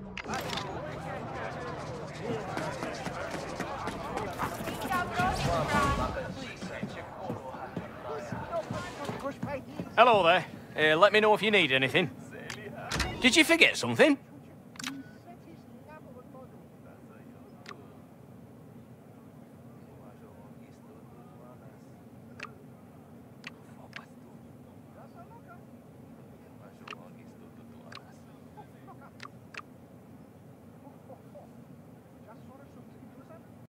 Hello there. Let me know if you need anything. Did you forget something?